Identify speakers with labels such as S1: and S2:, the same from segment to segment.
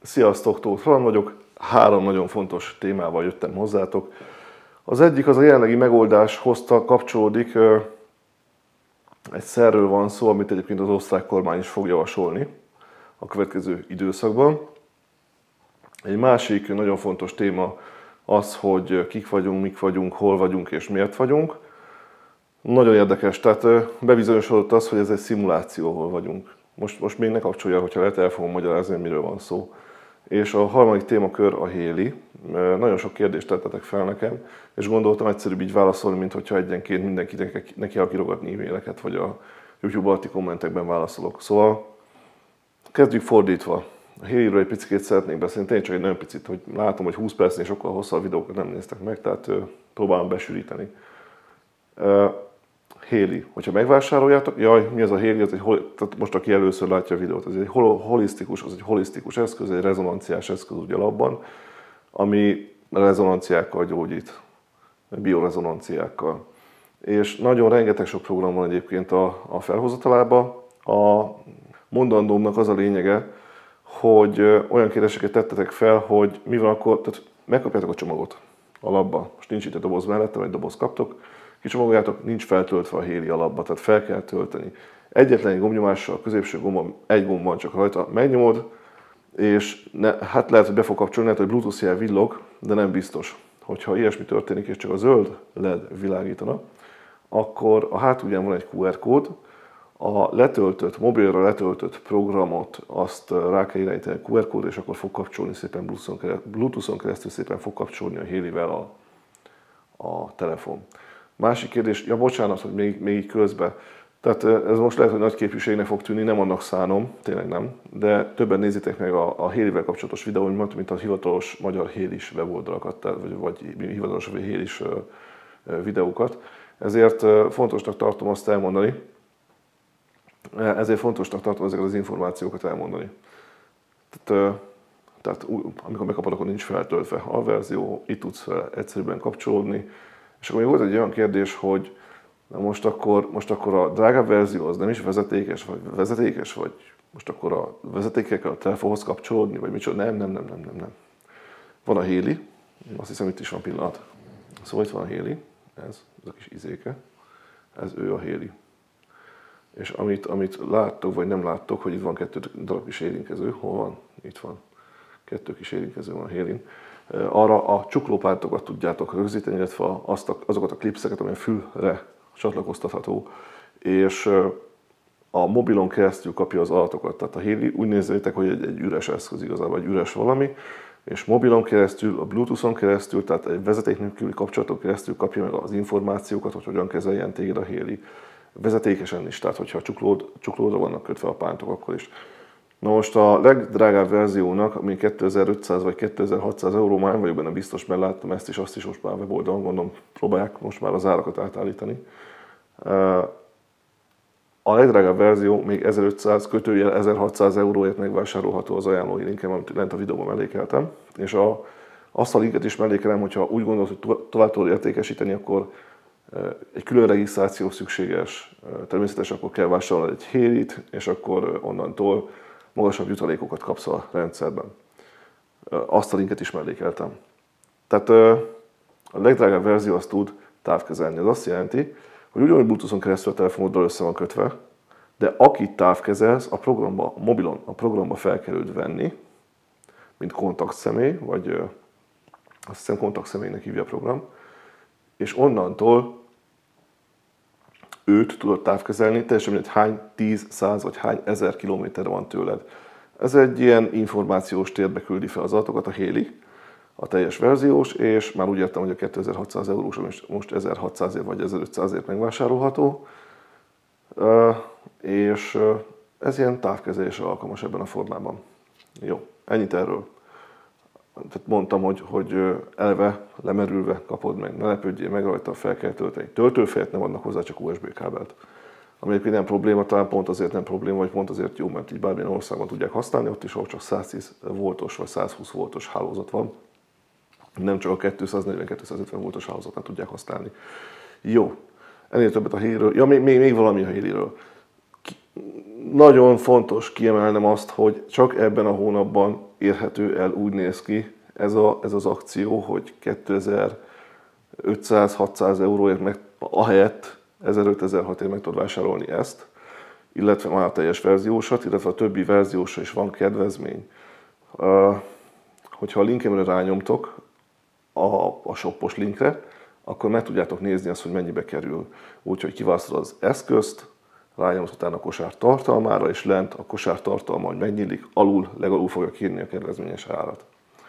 S1: Sziasztok, Tóth Roland vagyok. 3 nagyon fontos témával jöttem hozzátok. Az egyik az a jelenlegi megoldáshoz kapcsolódik. Egy szerről van szó, amit egyébként az osztrák kormány is fog javasolni a következő időszakban. Egy másik nagyon fontos téma az, hogy kik vagyunk, mik vagyunk, hol vagyunk és miért vagyunk. Nagyon érdekes, tehát bebizonyosodott az, hogy ez egy szimuláció, hol vagyunk. Most még ne kapcsolja, hogyha lehet, el fogom magyarázni, miről van szó. És a harmadik témakör a Heli. Nagyon sok kérdést tettetek fel nekem, és gondoltam egyszerűbb így válaszolni, mint hogyha egyenként mindenkinek neki kirogatni e-maileket, vagy a YouTube alatti kommentekben válaszolok. Szóval kezdjük fordítva. A Heliről egy picit szeretnék beszélni, tényleg csak egy nagyon picit, hogy látom, hogy 20 percnél sokkal hosszabb videókat nem néztek meg, tehát próbálom besűríteni. Heli. Hogyha megvásároljátok, jaj, mi az a Heli? Tehát most aki először látja a videót, ez egy holisztikus eszköz, egy rezonanciás eszköz ugye alapban, ami rezonanciákkal gyógyít, biorezonanciákkal. És nagyon rengeteg sok program van egyébként a felhozatalában. A mondandómnak az a lényege, hogy olyan kérdéseket tettetek fel, hogy mi van akkor, tehát megkapjátok a csomagot alapba. Most nincs itt a doboz mellette, vagy doboz kaptok. Kicsomagoljátok, nincs feltöltve a Heli alapba, tehát fel kell tölteni. Egyetlen egy gombnyomással, a középső gombon egy gomb van csak rajta, megnyomod, és hát lehet, hogy be fog kapcsolni, lehet, hogy Bluetooth jel villog, de nem biztos. Hogyha ilyesmi történik, és csak a zöld LED világítana, akkor a hátulján van egy QR kód, a mobilra letöltött programot azt rá kell irányítani a QR kód, és akkor fog kapcsolni szépen Bluetooth-on keresztül szépen fog kapcsolni a Helivel a telefon. Másik kérdés, ja bocsánat, hogy még így közben. Tehát ez most lehet, hogy nagy képviségnek fog tűnni, nem annak szánom, tényleg nem, de többen nézzétek meg a Helivel kapcsolatos videóimat, mint a hivatalos magyar Hélis weboldalakat, vagy hivatalos Hélis videókat. Ezért fontosnak tartom azt elmondani, ezeket az információkat elmondani. Tehát amikor megkapod, akkor nincs feltöltve a verzió, itt tudsz fel egyszerűen kapcsolódni. És akkor még volt egy olyan kérdés, hogy most akkor a drágább verzió az nem is vezetékes, vagy most akkor a vezetékekkel a telefonhoz kapcsolódni, vagy micsoda? Nem. Van a Heli, azt hiszem itt is van pillanat. Szóval itt van a Heli, ez a kis izéke, ez ő a Heli. És amit láttok, vagy nem láttok, hogy itt van 2 darab kis érintkező, hol van? Itt van. 2 kis érintkező van a Helin. Arra a csuklópártokat tudjátok rögzíteni, illetve azokat a klipszeket, amely fülre csatlakoztatható, és a mobilon keresztül kapja az adatokat. Tehát a Heli úgy nézzétek, hogy egy üres eszköz igazából, egy üres valami, és mobilon keresztül, a Bluetooth-on keresztül, tehát egy vezeték nélküli kapcsolaton keresztül kapja meg az információkat, hogy hogyan kezeljen téged a Heli. Vezetékesen is, tehát hogyha csuklódra vannak kötve a pántok, akkor is. Na most a legdrágább verziónak, ami 2500 vagy 2600 euró, már nem vagyok benne biztos, mert láttam ezt is, azt is most már weboldalon, gondolom, próbálják most már az árakat átállítani. A legdrágább verzió még 1500-1600 euróért megvásárolható az ajánlói linkem, amit lent a videóban mellékeltem. És azt a linket is mellékelem, hogyha úgy gondolod, hogy tovább tudod értékesíteni, akkor egy külön regisztráció szükséges, természetesen akkor kell vásárolni egy Helit, és akkor onnantól magasabb jutalékokat kapsz a rendszerben. Azt a linket is mellékeltem. Tehát a legdrágább verzió azt tud távkezelni. Ez azt jelenti, hogy ugyanúgy Bluetooth-on keresztül a telefonoddal össze van kötve, de akit távkezelsz, a mobilon a programba fel kell őt venni, mint kontaktszemély, vagy azt hiszem kontaktszemélynek hívja a program, és onnantól őt tudod távkezelni, teljesen mindegy hány 10, 100 vagy hány 1000 kilométerre van tőled. Ez egy ilyen információs térbe küldi fel az adatokat a Heli, a teljes verziós, és már úgy értem, hogy a 2600 eurós, most 1600-ért vagy 1500-ért megvásárolható, és ez ilyen távkezelésre alkalmas ebben a formában. Jó, ennyit erről. Tehát mondtam, hogy eleve lemerülve kapod meg, ne lepődjél meg rajta, fel kell tölteni. Töltőfejet nem adnak hozzá, csak USB kábelt. Ami egyébként nem probléma, talán pont azért nem probléma, vagy pont azért jó, mert így bármilyen országban tudják használni, ott is ahol csak 110 voltos vagy 120 voltos hálózat van. Nem csak a 240-250 voltos hálózatnál tudják használni. Jó, ennél többet a Heliről. Ja, még valami a Heliről. nagyon fontos kiemelnem azt, hogy csak ebben a hónapban érhető el, úgy néz ki ez az akció, hogy 2500-600 euróért ahelyett 1500-1600-ért meg tudod vásárolni ezt, illetve már a teljes verziósat, illetve a többi verziósra is van kedvezmény. Hogyha a linkemre rányomtok, a shopos linkre, akkor meg tudjátok nézni azt, hogy mennyibe kerül. Úgyhogy kiválasztod az eszközt, rányomsz utána a kosár tartalmára, és lent a kosár tartalma, hogy megnyílik, legalul fogja kérni a kedvezményes árat.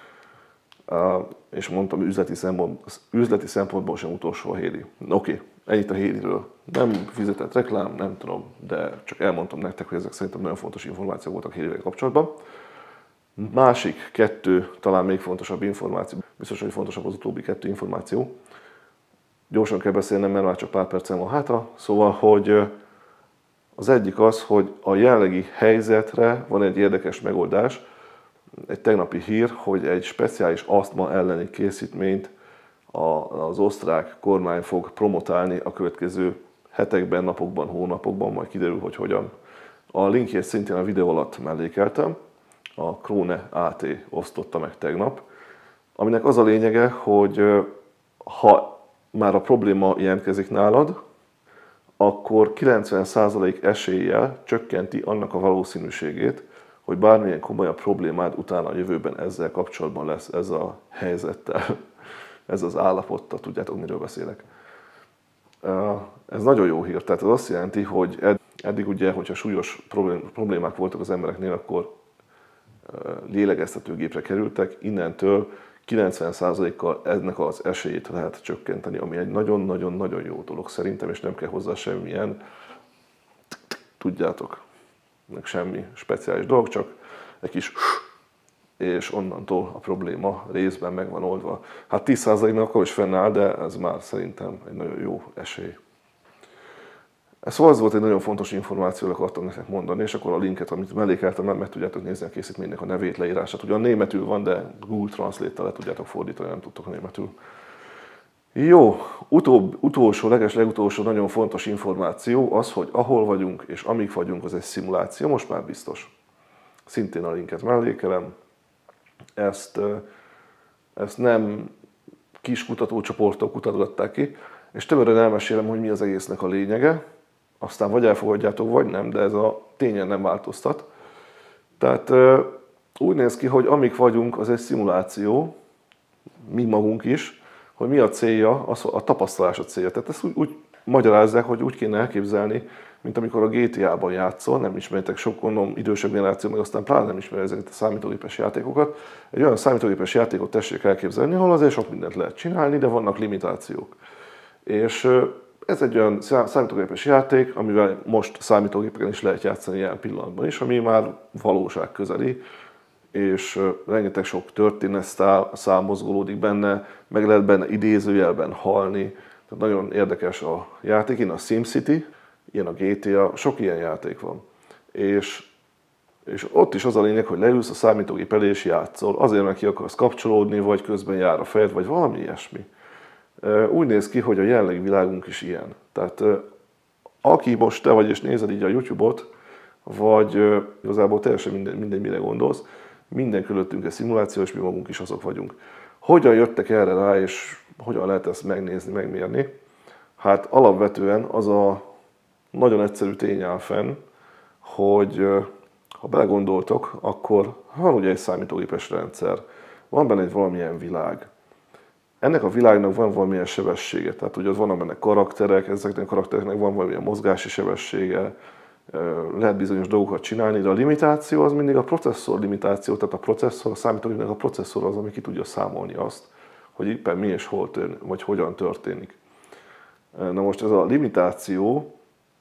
S1: És mondtam, üzleti szempontból sem utolsó a Héli. Oké, ennyit a Héliről. Nem fizetett reklám, nem tudom, de csak elmondtam nektek, hogy ezek szerintem nagyon fontos információk voltak Hélivel kapcsolatban. Másik kettő, talán még fontosabb információ, biztos, hogy fontosabb az utóbbi kettő információ. Gyorsan kell beszélnem, mert már csak pár percen van hátra. Szóval, hogy az egyik az, hogy a jelenlegi helyzetre van egy érdekes megoldás. Egy tegnapi hír, hogy egy speciális asztma elleni készítményt az osztrák kormány fog promotálni a következő hetekben, napokban, hónapokban, majd kiderül, hogy hogyan. A linkjét szintén a videó alatt mellékeltem, a Krone AT osztotta meg tegnap, aminek az a lényege, hogy ha már a probléma jelentkezik nálad, akkor 90% eséllyel csökkenti annak a valószínűségét, hogy bármilyen komolyabb problémád utána a jövőben ezzel kapcsolatban lesz, ez a helyzettel, ez az állapottal, tudjátok, miről beszélek. Ez nagyon jó hír, tehát ez azt jelenti, hogy eddig ugye, hogyha súlyos problémák voltak az embereknél, akkor lélegeztetőgépre kerültek, innentől 90%-kal ennek az esélyét lehet csökkenteni, ami egy nagyon-nagyon-nagyon jó dolog szerintem, és nem kell hozzá semmilyen, tudjátok, meg semmi speciális dolog, csak egy kis és onnantól a probléma részben meg van oldva. Hát 10%-nak akkor is fennáll, de ez már szerintem egy nagyon jó esély. Szóval ez volt egy nagyon fontos információ, hogy akartam nektek mondani, és akkor a linket, amit mellékeltem, meg tudjátok nézni a készítménynek a nevét, leírását. Ugyan németül van, de Google Translate-tel le tudjátok fordítani, nem tudtok a németül. Jó, utolsó, legutolsó nagyon fontos információ az, hogy ahol vagyunk és amíg vagyunk, az egy szimuláció, most már biztos. Szintén a linket mellékelem. Ezt nem kis kutatócsoportok kutatgatták ki, és tömören elmesélem, hogy mi az egésznek a lényege. Aztán vagy elfogadjátok, vagy nem, de ez a tényen nem változtat. Tehát úgy néz ki, hogy amíg vagyunk, az egy szimuláció, mi magunk is, hogy mi a célja, a tapasztalás a célja. Tehát ezt úgy magyarázzák, hogy úgy kéne elképzelni, mint amikor a GTA-ban játszol, nem ismeritek sok, gondolom, idősebb generáció, meg aztán pláne nem ismeri ezeket a számítógépes játékokat. Egy olyan számítógépes játékot tessék elképzelni, ahol azért sok mindent lehet csinálni, de vannak limitációk. És ez egy olyan számítógépes játék, amivel most számítógépeken is lehet játszani ilyen pillanatban is, ami már valóság közeli, és rengeteg sok történetszál mozgolódik benne, meg lehet benne idézőjelben halni. Tehát nagyon érdekes a játék. Ilyen a SimCity, ilyen a GTA, sok ilyen játék van. És ott is az a lényeg, hogy leülsz a számítógép elé és játszol, azért meg ki akarsz kapcsolódni, vagy közben jár a fejed, vagy valami ilyesmi. Úgy néz ki, hogy a jelenlegi világunk is ilyen. Tehát aki most te vagy és nézed így a YouTube-ot, vagy igazából teljesen mindegy, mire gondolsz, minden körülöttünk egy szimuláció, és mi magunk is azok vagyunk. Hogyan jöttek erre rá, és hogyan lehet ezt megnézni, megmérni? Hát alapvetően az a nagyon egyszerű tény áll fenn, hogy ha belegondoltok, akkor van ugye egy számítógépes rendszer, van benne egy valamilyen világ. Ennek a világnak van valamilyen sebessége, tehát ugye vannak benne karakterek, ezeknek a karaktereknek van valamilyen mozgási sebessége, lehet bizonyos dolgokat csinálni, de a limitáció az mindig a processzor limitáció, tehát a számítógépnek a processzor az, ami ki tudja számolni azt, hogy éppen mi és hol vagy hogyan történik. Na most ez a limitáció,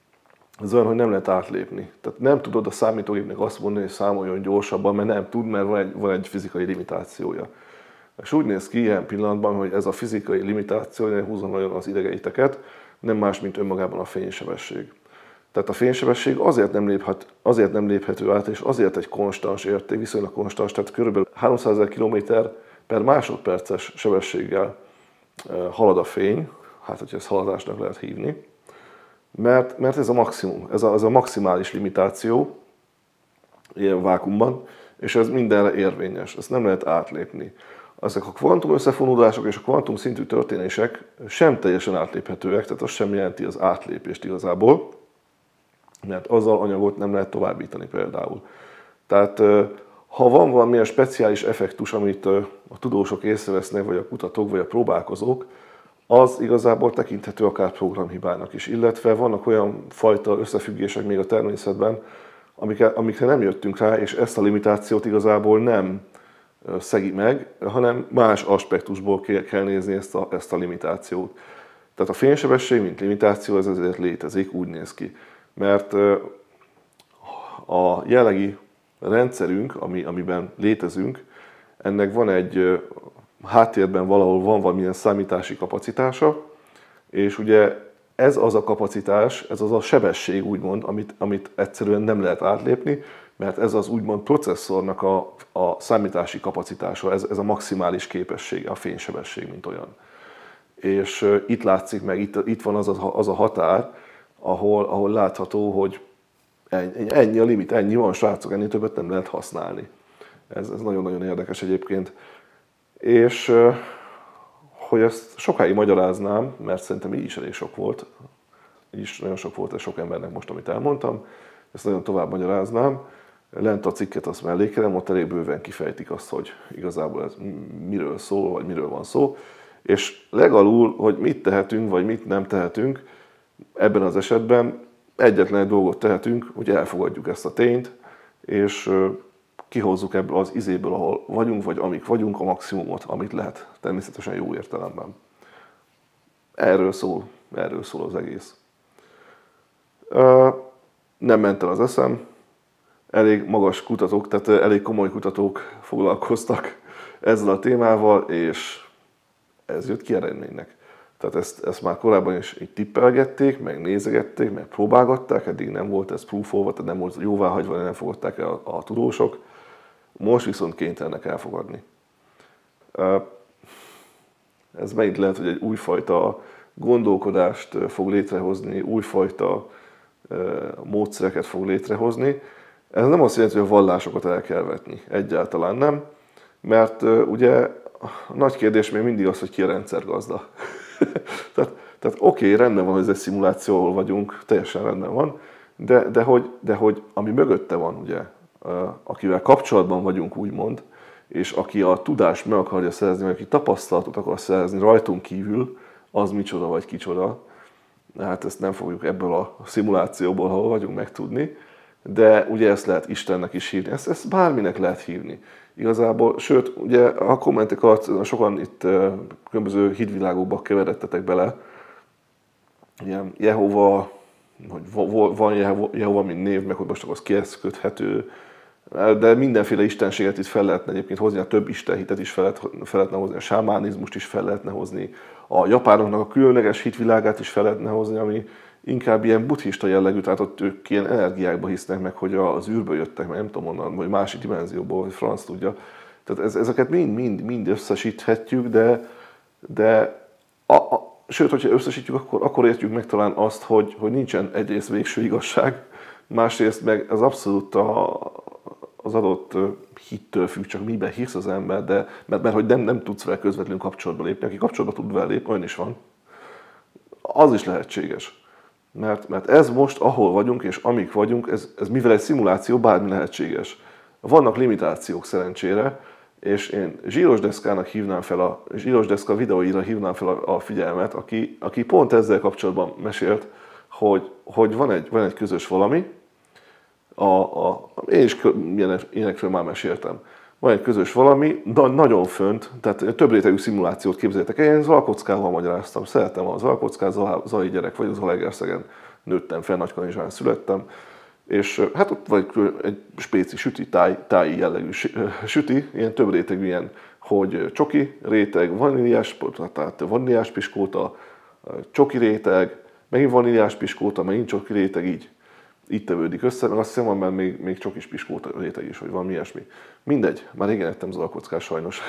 S1: ez olyan, hogy nem lehet átlépni. Tehát nem tudod a számítógépnek azt mondani, hogy számoljon gyorsabban, mert nem tud, mert van egy fizikai limitációja. És úgy néz ki ilyen pillanatban, hogy ez a fizikai limitáció, hogy húzom nagyon az idegeiteket, nem más, mint önmagában a fénysebesség. Tehát a fénysebesség azért nem léphető át, és azért egy konstans érték, viszonylag konstans, tehát kb. 300 000 km/másodperces sebességgel halad a fény, hát hogyha ezt haladásnak lehet hívni. mert ez a maximum, ez a maximális limitáció ilyen vákuumban, és ez mindenre érvényes, ezt nem lehet átlépni. Ezek a kvantum összefonódások és a kvantum szintű történések sem teljesen átléphetőek, tehát az sem jelenti az átlépést igazából, mert azzal anyagot nem lehet továbbítani például. Tehát ha van valamilyen speciális effektus, amit a tudósok észrevesznek, vagy a kutatók, vagy a próbálkozók, az igazából tekinthető akár programhibának is, illetve vannak olyan fajta összefüggések még a természetben, amikre nem jöttünk rá, és ezt a limitációt igazából nem szegi meg, hanem más aspektusból kell nézni ezt a limitációt. Tehát a fénysebesség, mint limitáció, ez ezért létezik, úgy néz ki. Mert a jellegi rendszerünk, amiben létezünk, ennek van egy háttérben valahol van valamilyen számítási kapacitása, és ugye ez az a kapacitás, ez az a sebesség úgymond, amit egyszerűen nem lehet átlépni, mert ez az úgymond processzornak a számítási kapacitása, ez a maximális képessége, a fénysebesség, mint olyan. És itt látszik meg, itt van az a határ, ahol látható, hogy ennyi a limit, ennyi van, srácok, ennél többet nem lehet használni. Ez nagyon-nagyon érdekes egyébként. És hogy ezt sokáig magyaráznám, mert szerintem így is elég sok volt, így is nagyon sok volt ez sok embernek most, amit elmondtam, ezt nagyon tovább magyaráznám. Lent a cikket azt mellékelem, ott elég bőven kifejtik azt, hogy igazából ez miről szól, vagy miről van szó. És legalul, hogy mit tehetünk, vagy mit nem tehetünk, ebben az esetben egyetlen egy dolgot tehetünk, hogy elfogadjuk ezt a tényt, és kihozzuk ebből az izéből, ahol vagyunk, vagy amik vagyunk, a maximumot, amit lehet. Természetesen jó értelemben. Erről szól az egész. Nem ment el az eszem. Elég magas kutatók, tehát elég komoly kutatók foglalkoztak ezzel a témával, és ez jött ki eredménynek. Tehát ezt már korábban is így tippelgették, meg nézegették, meg próbálgatták, eddig nem volt ez proofolva, tehát nem volt jóváhagyva, nem fogadták el a tudósok. Most viszont kénytelenek elfogadni. Ez megint lehet, hogy egy újfajta gondolkodást fog létrehozni, újfajta módszereket fog létrehozni. Ez nem azt jelenti, hogy a vallásokat el kell vetni. Egyáltalán nem. Mert ugye a nagy kérdés még mindig az, hogy ki a rendszergazda. tehát oké, rendben van, hogy ez egy szimuláció, ahol vagyunk, teljesen rendben van, de hogy ami mögötte van, ugye, akivel kapcsolatban vagyunk, úgymond, és aki a tudást meg akarja szerezni, vagy aki tapasztalatot akar szerezni rajtunk kívül, az micsoda vagy kicsoda. Hát ezt nem fogjuk ebből a szimulációból, ahol vagyunk, megtudni. De ugye ezt lehet Istennek is hívni, ezt bárminek lehet hívni. Igazából, sőt, ugye a kommentek alatt sokan itt különböző hitvilágokba keveredtetek bele. Ilyen Jehova, hogy van Jehova, mint név, meg hogy most akkor az kihez köthető. De mindenféle istenséget itt fel lehetne egyébként hozni, a több istenhitet is fel lehetne hozni, a sámánizmust is fel lehetne hozni, a japánoknak a különleges hitvilágát is fel lehetne hozni, ami inkább ilyen buddhista jellegű, tehát ott ők ilyen energiákba hisznek meg, hogy az űrből jöttek, meg nem tudom onnan, vagy másik dimenzióból, vagy franc tudja. Tehát ezeket mind összesíthetjük, sőt, hogyha összesítjük, akkor értjük meg talán azt, hogy nincsen egyrészt végső igazság, másrészt meg az abszolút az adott hittől függ, csak miben hisz az ember, mert hogy nem tudsz vele közvetlenül kapcsolatba lépni, aki kapcsolatba tud vele lépni, olyan is van. Az is lehetséges. Mert ez most, ahol vagyunk és amik vagyunk, ez mivel egy szimuláció, bármi lehetséges. Vannak limitációk szerencsére, és én Zsíros Deszkának hívnám fel, a Zsíros Deszka videóira hívnám fel a figyelmet, aki pont ezzel kapcsolatban mesélt, hogy van egy közös valami, én is ilyenekről már meséltem. Van egy közös valami, nagyon fönt, tehát több rétegű szimulációt képzeljétek el, én Zalakockával magyaráztam, szeretem a Zalakockát, zalai gyerek vagy, Zalaegerszegen nőttem fel, Nagykanizsán születtem, és hát ott vagy egy spéci süti, táji jellegű süti, ilyen több rétegű, ilyen, hogy csoki réteg, vaníliás piskóta, csoki réteg, megint vaníliás piskóta, megint csoki réteg, így tevődik össze, meg azt hiszem, van már még csokis piskóta réteg is, vagy valami ilyesmi. Mindegy, már régen ettem Zalakockás sajnos.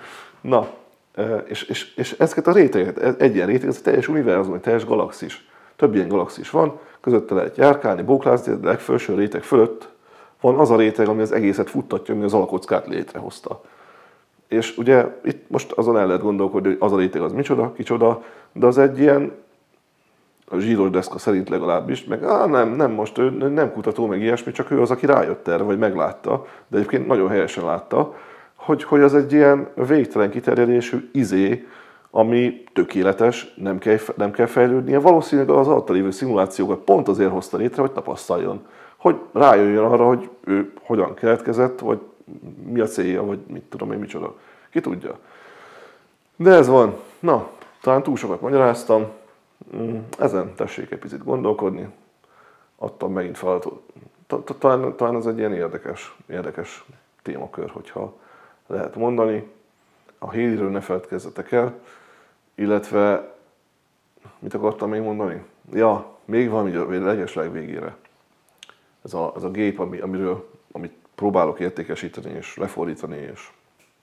S1: Na, és ezeket a rétegeket, egy ilyen réteg, ez egy teljes univerzum, egy teljes galaxis. Több ilyen galaxis van, közötte lehet járkálni, bóklászni, de legfelső réteg fölött van az a réteg, ami az egészet futtatja, ami az alkockát létrehozta. És ugye itt most azon el lehet gondolkodni, hogy az a réteg az micsoda, kicsoda, de az egy ilyen, a zsíros deszka szerint legalábbis, meg nem most, ő nem kutató, meg ilyesmi, csak ő az, aki rájött erre, vagy meglátta, de egyébként nagyon helyesen látta, hogy az egy ilyen végtelen kiterjedésű izé, ami tökéletes, nem kell fejlődnie. Valószínűleg az alatta lévő szimulációkat pont azért hozta létre, hogy tapasztaljon. Hogy rájöjjön arra, hogy ő hogyan keletkezett, vagy mi a célja, vagy mit tudom én, micsoda. Ki tudja. De ez van. Na, talán túl sokat magyaráztam. Ezen tessék egy picit gondolkodni. Adtam megint feladatot. Talán ez egy ilyen érdekes témakör, hogyha lehet mondani. A Halleyről ne feledkezzetek el, illetve mit akartam még mondani? Ja, még valami legesleg végére. Ez a gép, amit próbálok értékesíteni és lefordítani, és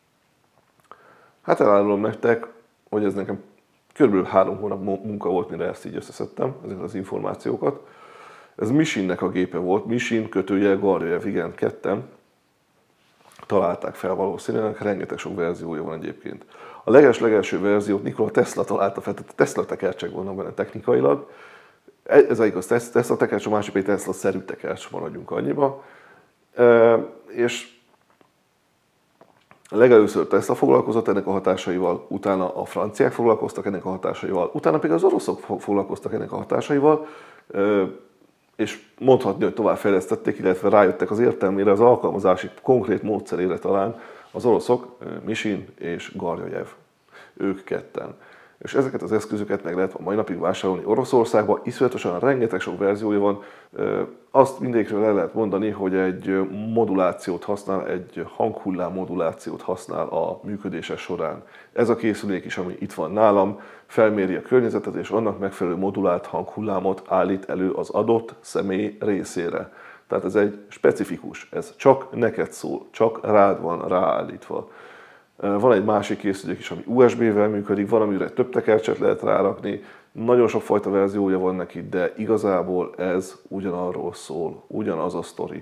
S1: hát elárulom nektek, hogy ez nekem körülbelül 3 hónap munka volt, mire ezt így összeszedtem, ezeket az információkat. Ez Mishinnek a gépe volt, Mishin / Garjajev, igen, ketten találták fel valószínűleg, rengeteg sok verziója van egyébként. A legelső verziót Nikola Tesla találta fel, tehát Tesla tekercsek vannak benne technikailag. Ez egyik az Tesla tekercs, a másik pedig Tesla-szerű tekercs, maradjunk annyiba. És legelőször Tesla foglalkozott ennek a hatásaival, utána a franciák foglalkoztak ennek a hatásaival, utána pedig az oroszok foglalkoztak ennek a hatásaival, és mondhatni, hogy továbbfejlesztették, illetve rájöttek az értelmére, az alkalmazási konkrét módszerére talán az oroszok, Mishin és Garjajev. Ők ketten. És ezeket az eszközöket meg lehet a mai napig vásárolni Oroszországban, iszonyatosan rengeteg sok verziója van. Azt mindegyikről el lehet mondani, hogy egy modulációt használ, egy hanghullám modulációt használ a működése során. Ez a készülék is, ami itt van nálam, felméri a környezetet, és annak megfelelő modulált hanghullámot állít elő az adott személy részére. Tehát ez egy specifikus, ez csak neked szól, csak rád van ráállítva. Van egy másik készülék is, ami USB-vel működik, van, amire több tekercset lehet rárakni, nagyon sokfajta verziója van neki, de igazából ez ugyanarról szól, ugyanaz a sztori.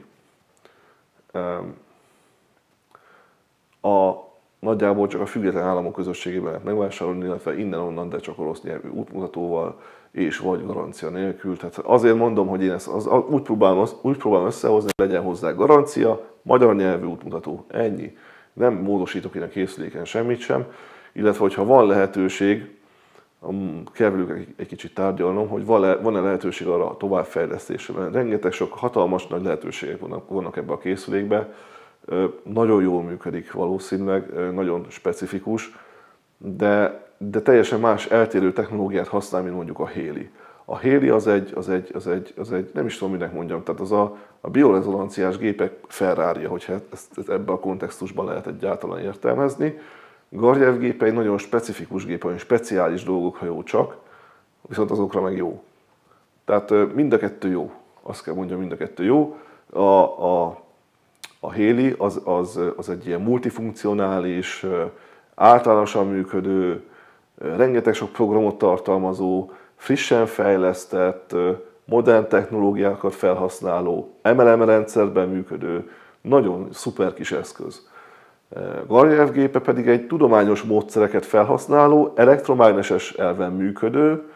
S1: Nagyjából csak a független államok közösségében lehet megvásárolni, illetve innen-onnan, de csak orosz nyelvű útmutatóval és vagy garancia nélkül. Tehát azért mondom, hogy én ezt úgy próbálom összehozni, hogy legyen hozzá garancia, magyar nyelvű útmutató, ennyi. Nem módosítok én a készüléken semmit sem, illetve hogyha van lehetőség, kell velük egy kicsit tárgyalnom, hogy van-e lehetőség arra a továbbfejlesztésre, mert rengeteg sok hatalmas nagy lehetőségek vannak ebbe a készülékbe, nagyon jól működik valószínűleg, nagyon specifikus, de teljesen más eltérő technológiát használ, mint mondjuk a Halley. A Halley az egy, nem is tudom, minek mondjam, tehát az a biorezonanciás gépek Ferrari-ja, hogyha ezt ebben a kontextusban lehet egyáltalán értelmezni. Garjajev gépe egy nagyon specifikus gép, olyan speciális dolgokra jó csak, viszont azokra meg jó. Tehát mind a kettő jó, azt kell mondjam, mind a kettő jó. A Halley az egy ilyen multifunkcionális, általánosan működő, rengeteg sok programot tartalmazó, frissen fejlesztett, modern technológiákat felhasználó, MLM rendszerben működő, nagyon szuper kis eszköz. Garjajev gépe pedig egy tudományos módszereket felhasználó, elektromágneses elven működő,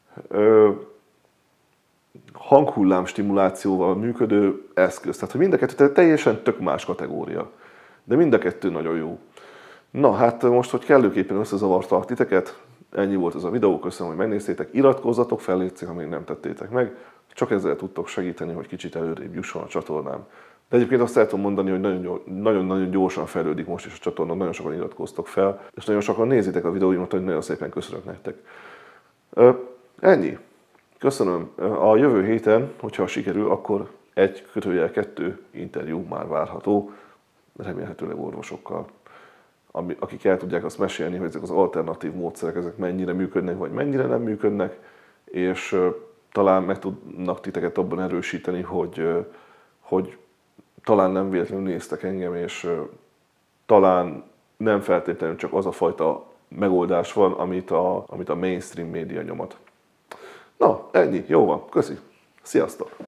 S1: hanghullám stimulációval működő eszköz. Tehát mind a kettő teljesen tök más kategória. De mind a kettő nagyon jó. Na hát most, hogy kellőképpen összezavartalak titeket, ennyi volt ez a videó, köszönöm, hogy megnéztétek, iratkozzatok fel, létszik, ha még nem tettétek meg, csak ezzel tudtok segíteni, hogy kicsit előrébb jusson a csatornám. De egyébként azt el tudom mondani, hogy nagyon-nagyon gyorsan fejlődik most is a csatorna, nagyon sokan iratkoztok fel, és nagyon sokan nézitek a videóimat, hogy nagyon szépen köszönök nektek. Ennyi. Köszönöm. A jövő héten, hogyha sikerül, akkor 1/2 interjú már várható, remélhetőleg orvosokkal, akik el tudják azt mesélni, hogy ezek az alternatív módszerek, ezek mennyire működnek, vagy mennyire nem működnek, és talán meg tudnak titeket abban erősíteni, hogy talán nem véletlenül néztek engem, és talán nem feltétlenül csak az a fajta megoldás van, amit a mainstream média nyomat. Na, ennyi, jó van, köszi. Sziasztok!